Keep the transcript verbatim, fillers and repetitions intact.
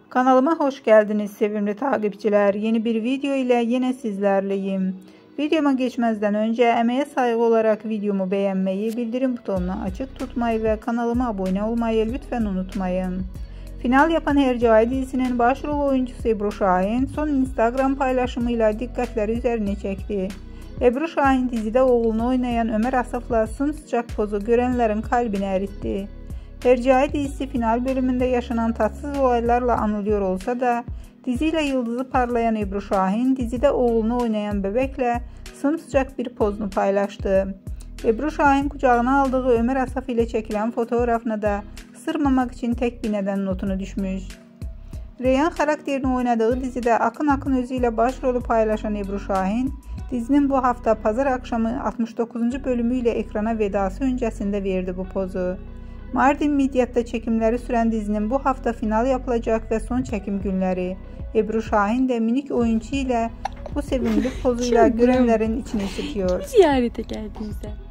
Kanalıma hoş geldiniz sevimli takipçiler. Yeni bir video ile yine sizlerleyim. Videoma geçmezden önce emeğe saygı olarak videomu beğenmeyi, bildirim butonunu açık tutmayı ve kanalıma abone olmayı lütfen unutmayın. Final yapan Hercai dizisinin başrol oyuncusu Ebru Şahin son Instagram paylaşımıyla dikkatleri üzerine çekti. Ebru Şahin dizide oğlunu oynayan Ömer Asaf'la sımsıcak pozu görenlerin kalbini eritti. Hercai dizisi final bölümünde yaşanan tatsız olaylarla anılıyor olsa da diziyle yıldızı parlayan Ebru Şahin dizide oğlunu oynayan bebekle sımsıcak bir pozunu paylaştı. Ebru Şahin kucağına aldığı Ömer Asaf ile çekilen fotoğrafına da ısırmamak için tek bir neden notunu düşmüş. Reyhan karakterini oynadığı dizide Akın Akın özüyle başrolü paylaşan Ebru Şahin, dizinin bu hafta pazar akşamı altmış dokuzuncu bölümüyle ekrana vedası öncesinde verdi bu pozu. Mardin Midyat'ta çekimleri süren dizinin bu hafta final yapılacak ve son çekim günleri. Ebru Şahin de minik oyuncu ile bu sevimli pozuyla görenlerin içini sıkıyor. Ziyarete geldi bize.